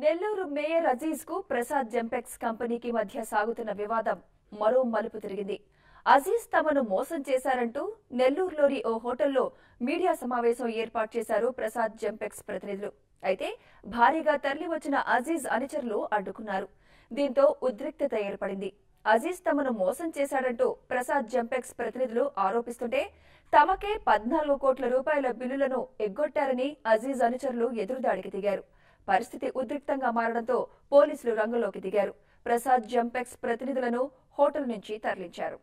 Nellore mayor Aziz కు ప్రసాద్ జంపెక్స్ కంపెనీకి మధ్య సాగుతున్న వివాదం మరో మలుపు తిరిగింది. అజీజ్ తమను మోసం చేశారంటూ నెల్లూరులోని ఓ హోటల్లో మీడియా సమావేశం ఏర్పాటు చేశారు ప్రసాద్ జంపెక్స్ ప్రతినిధులు. అయితే భారీగా తరలివచ్చిన అజీజ్ అనుచరులు అడ్డుకున్నారు. దీంతో ఉద్రిక్తత ఏర్పడింది. అజీజ్ తమను మోసం చేశాడంటూ ప్రసాద్ జంపెక్స్ ప్రతినిధులు ఆరోపిస్తుంటే తమకే 14 కోట్ల రూపాయల బిల్లులను ఎగ్గొట్టారని అజీజ్ అనుచరులు ఎదురుదాడికి దిగారు. పరిస్థితి ఉద్రిక్తంగా మారడంతో పోలీసులు రంగంలోకి దిగారు. ప్రసాద్ జంపెక్స్ ప్రతినిధులను హోటల్ నుంచి తరలించారు.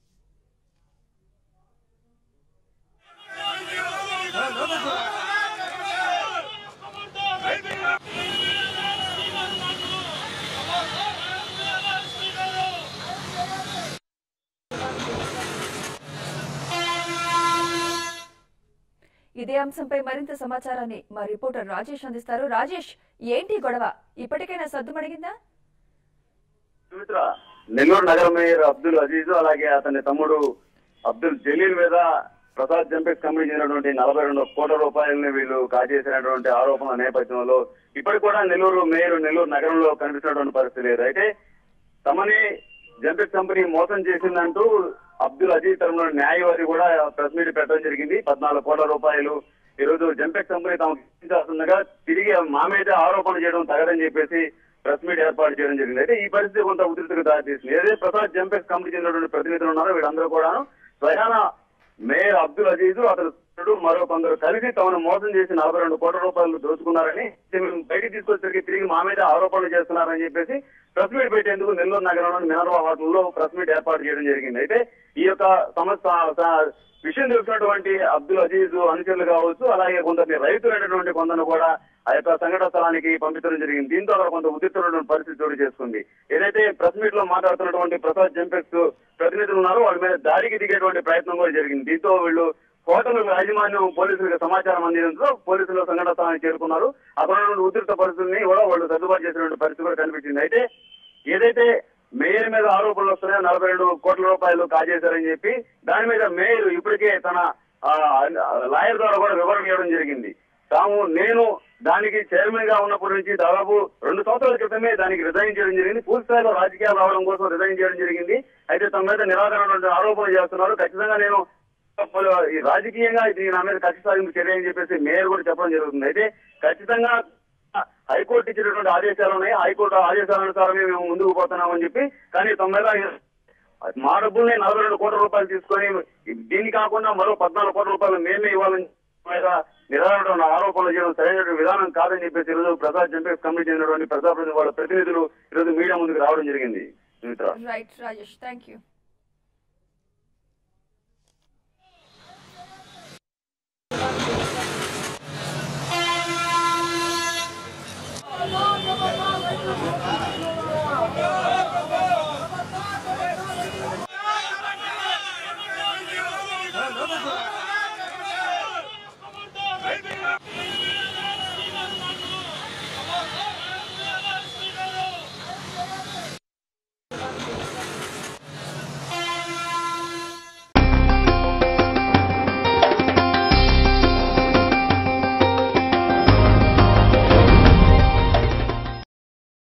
ఇదే అంశంపై మరింత సమాచారాన్ని మా రిపోర్టర్ రాజేష్ అందిస్తారు. రాజేష్, ఏంటి గొడవ? ఇప్పటికైనా సద్దుమణిగిందా? నెల్లూరు నగర మేయర్ అబ్దుల్ అజీజ్ అలాగే అతని తమ్ముడు అబ్దుల్ జలీల్ మీద ప్రసాద్ జంపెక్స్ కంపెనీ చెందినటువంటి 42 కోట్ల రూపాయలని వీళ్ళు కాజేసినటువంటి ఆరోపణల నేపథ్యంలో ఇప్పటికి కూడా నెల్లూరు నగరంలో కనిపిస్తున్నటువంటి పరిస్థితి లేదు. అయితే తమని జంపెక్స్ కంపెనీ మోసం చేసిందంటూ అబ్దుల్ అజీజ్ తరఫున న్యాయవాది కూడా ప్రెస్ మీట్ పెట్టడం జరిగింది. 14 కోట్ల రూపాయలు ఈ రోజు జంపెక్స్ కంపెనీ తమకు ఇచ్చేస్తుండగా తిరిగి మా మీద ఆరోపణ చేయడం తగదని చెప్పేసి ప్రెస్ మీట్ ఏర్పాటు చేయడం జరిగింది. అయితే ఈ పరిస్థితి కొంత ఉధృతికి దారితీసింది. ఏదైతే ప్రసాద్ జంపెక్స్ కంపెనీ చెందినటువంటి ప్రతినిధులు ఉన్నారో వీళ్ళందరూ కూడా స్వయాన మేయర్ అబ్దుల్ అజీజ్ అతను మరో కొందరు కలిసి తమను మోసం చేసి 42 కోట్ల రూపాయలు దోచుకున్నారని బయటికి తీసుకొచ్చేసరికి తిరిగి మా మీద ఆరోపణలు చేస్తున్నారని చెప్పేసి ప్రెస్ మీట్ పెట్టేందుకు నెల్లూరు నగరంలోని మినర్వా హోటల్లో ప్రెస్ మీట్ ఏర్పాటు చేయడం జరిగింది. అయితే ఈ యొక్క విషయం తెలిసినటువంటి అబ్దుల్ అజీజ్ అనుచరులు కావచ్చు, అలాగే కొందరిని రైతులైనటువంటి కొందరు కూడా ఆ యొక్క సంఘటన స్థలానికి పంపించడం జరిగింది. దీంతో కొంత ఉద్రిక్తమైనటువంటి పరిస్థితి చోటు చేసుకుంది. ఏదైతే ప్రెస్ మీట్ లో మాట్లాడుతున్నటువంటి ప్రసాద్ జంపెక్స్ ప్రతినిధులు ఉన్నారో వాళ్ళ మీద దాడికి దిగేటువంటి ప్రయత్నం కూడా జరిగింది. దీంతో వీళ్ళు హోటల్ యాజమాన్యం పోలీసులకు సమాచారం అందించడంతో పోలీసులు సంఘటన స్థలానికి చేరుకున్నారు. అక్కడ ఉద్రిక్త పరిస్థితిని కూడా వాళ్ళు సర్దుబాటు చేసినటువంటి పరిస్థితి కూడా కనిపించింది. అయితే ఏదైతే మేయర్ మీద ఆరోపణలు వస్తున్నాయో 42 కోట్ల రూపాయలు కాజేశారని చెప్పి దాని మీద మేయర్ ఇప్పటికే తన లాయర్ ద్వారా కూడా వివరణ ఇవ్వడం జరిగింది. నేను దానికి చైర్మన్ గా ఉన్నప్పటి నుంచి దాదాపు 2 సంవత్సరాల క్రితమే దానికి రిజైన్ చేయడం జరిగింది. పూర్తి స్థాయిలో రాజకీయాలు రావడం కోసం రిజైన్ చేయడం జరిగింది. అయితే తమ మీద నిరాకరణ ఆరోపణలు చేస్తున్నారు. ఖచ్చితంగా నేను ఈ రాజకీయంగా ఇది నా మీద కక్ష సాధింపు చర్య అని చెప్పేసి మేయర్ కూడా చెప్పడం జరుగుతుంది. అయితే ఖచ్చితంగా హైకోర్టు ఇచ్చినటువంటి ఆదేశాలు ఉన్నాయి. హైకోర్టు ఆదేశాలనుసారమే మేము ముందుకు పోతున్నామని చెప్పి, కానీ తమ మీద మా డబ్బుల్ని 42 కోట్ల రూపాయలు తీసుకొని దీన్ని కాకుండా మరో 14 కోట్ల రూపాయలు మేమే ఇవ్వాలని నిరాకరణ ఆరోపణలు చేయడం సరైన విధానం కాదని చెప్పేసి ఈరోజు ప్రసాద్ జంపెక్స్ కంపెనీ చెందినటువంటి ప్రజాప్రతినిధి వాళ్ళ ప్రతినిధులు ఈరోజు మీడియా ముందుకు రావడం జరిగింది. Right Rajesh, thank you. No, no, no, no, no.